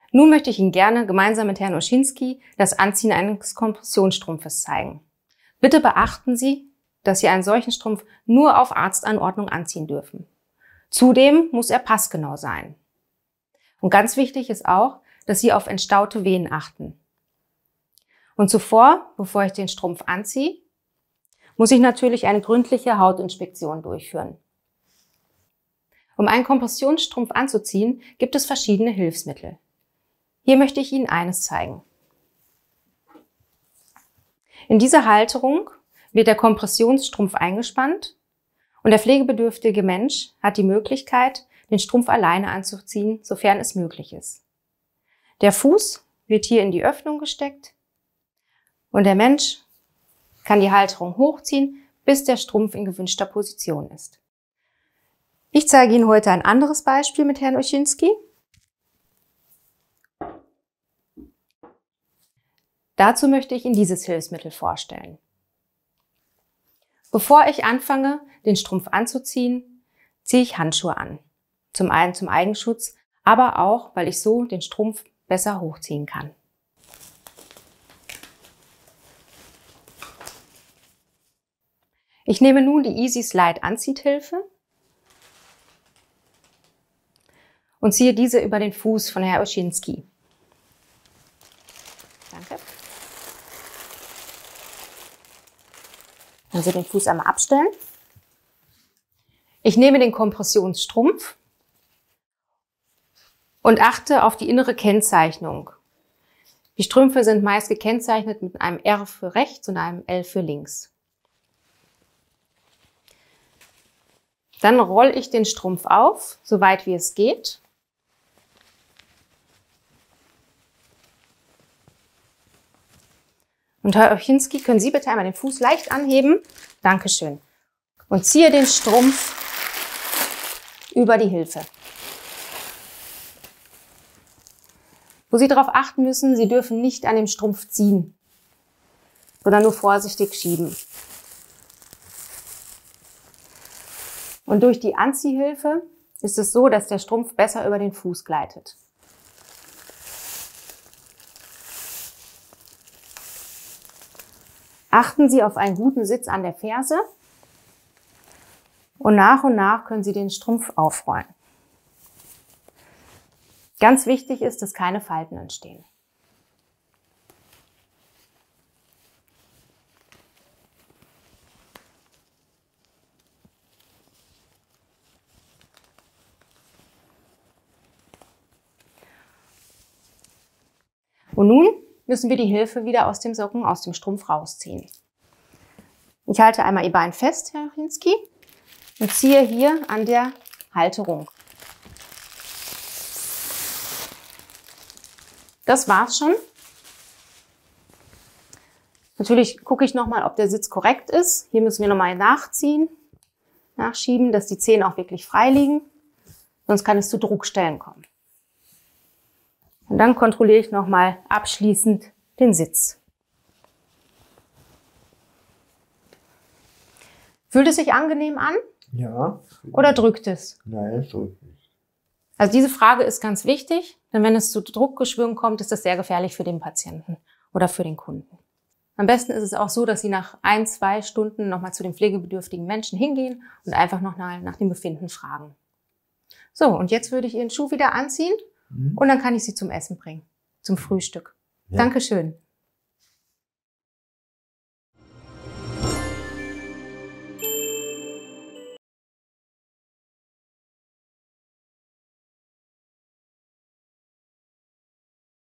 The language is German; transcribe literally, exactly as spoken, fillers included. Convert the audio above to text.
Nun möchte ich Ihnen gerne gemeinsam mit Herrn Oschinski das Anziehen eines Kompressionsstrumpfes zeigen. Bitte beachten Sie, dass Sie einen solchen Strumpf nur auf Arztanordnung anziehen dürfen. Zudem muss er passgenau sein. Und ganz wichtig ist auch, dass Sie auf entstaute Venen achten. Und zuvor, bevor ich den Strumpf anziehe, muss ich natürlich eine gründliche Hautinspektion durchführen. Um einen Kompressionsstrumpf anzuziehen, gibt es verschiedene Hilfsmittel. Hier möchte ich Ihnen eines zeigen. In dieser Halterung wird der Kompressionsstrumpf eingespannt und der pflegebedürftige Mensch hat die Möglichkeit, den Strumpf alleine anzuziehen, sofern es möglich ist. Der Fuß wird hier in die Öffnung gesteckt und der Mensch kann die Halterung hochziehen, bis der Strumpf in gewünschter Position ist. Ich zeige Ihnen heute ein anderes Beispiel mit Herrn Oschinski. Dazu möchte ich Ihnen dieses Hilfsmittel vorstellen. Bevor ich anfange, den Strumpf anzuziehen, ziehe ich Handschuhe an. Zum einen zum Eigenschutz, aber auch, weil ich so den Strumpf besser hochziehen kann. Ich nehme nun die Easy Slide Anziehhilfe und ziehe diese über den Fuß von Herrn Oschinski. Danke. Dann Sie den Fuß einmal abstellen. Ich nehme den Kompressionsstrumpf und achte auf die innere Kennzeichnung. Die Strümpfe sind meist gekennzeichnet mit einem R für rechts und einem L für links. Dann rolle ich den Strumpf auf, so weit wie es geht. Und Herr Oschinski, können Sie bitte einmal den Fuß leicht anheben? Dankeschön. Und ziehe den Strumpf über die Hilfe. Wo Sie darauf achten müssen, Sie dürfen nicht an dem Strumpf ziehen, sondern nur vorsichtig schieben. Und durch die Anziehhilfe ist es so, dass der Strumpf besser über den Fuß gleitet. Achten Sie auf einen guten Sitz an der Ferse und nach und nach können Sie den Strumpf aufrollen. Ganz wichtig ist, dass keine Falten entstehen. Und nun müssen wir die Hilfe wieder aus dem Socken, aus dem Strumpf rausziehen. Ich halte einmal Ihr Bein fest, Herr Oschinski, und ziehe hier an der Halterung. Das war's schon. Natürlich gucke ich nochmal, ob der Sitz korrekt ist. Hier müssen wir nochmal nachziehen, nachschieben, dass die Zehen auch wirklich frei liegen. Sonst kann es zu Druckstellen kommen. Und dann kontrolliere ich nochmal abschließend den Sitz. Fühlt es sich angenehm an? Ja. Oder drückt es? Nein, es drückt nicht. Also diese Frage ist ganz wichtig, denn wenn es zu Druckgeschwüren kommt, ist das sehr gefährlich für den Patienten oder für den Kunden. Am besten ist es auch so, dass Sie nach ein, zwei Stunden nochmal zu den pflegebedürftigen Menschen hingehen und einfach nochmal nach dem Befinden fragen. So, und jetzt würde ich Ihren Schuh wieder anziehen. Und dann kann ich Sie zum Essen bringen, zum Frühstück. Ja. Dankeschön.